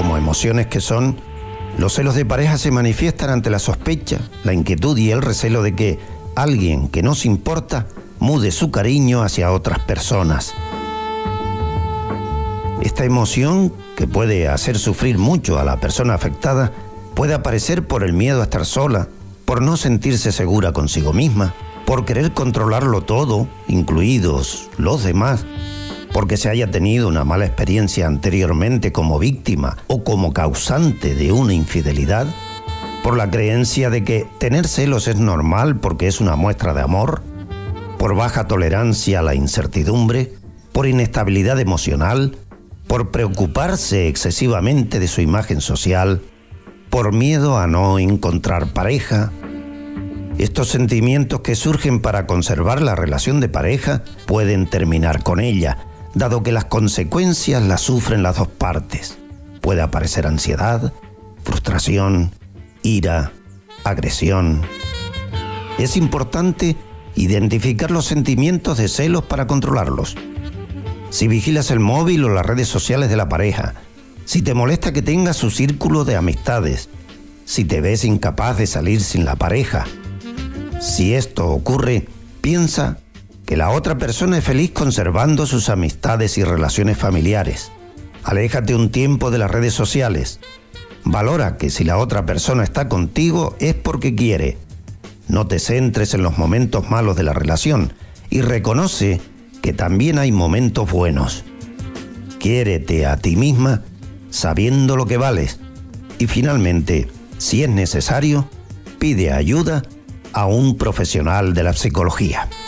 como emociones que son, los celos de pareja se manifiestan ante la sospecha, la inquietud y el recelo de que alguien que nos importa mude su cariño hacia otras personas. Esta emoción, que puede hacer sufrir mucho a la persona afectada, puede aparecer por el miedo a estar sola, por no sentirse segura consigo misma, por querer controlarlo todo, incluidos los demás, porque se haya tenido una mala experiencia anteriormente como víctima o como causante de una infidelidad, por la creencia de que tener celos es normal porque es una muestra de amor, por baja tolerancia a la incertidumbre, por inestabilidad emocional, por preocuparse excesivamente de su imagen social, por miedo a no encontrar pareja. Estos sentimientos que surgen para conservar la relación de pareja pueden terminar con ella, dado que las consecuencias las sufren las dos partes. Puede aparecer ansiedad, frustración, ira, agresión. Es importante identificar los sentimientos de celos para controlarlos. Si vigilas el móvil o las redes sociales de la pareja, si te molesta que tenga su círculo de amistades, si te ves incapaz de salir sin la pareja, si esto ocurre, piensa que la otra persona es feliz conservando sus amistades y relaciones familiares. Aléjate un tiempo de las redes sociales. Valora que si la otra persona está contigo es porque quiere. No te centres en los momentos malos de la relación y reconoce que también hay momentos buenos. Quiérete a ti misma sabiendo lo que vales. Y finalmente, si es necesario, pide ayuda a un profesional de la psicología.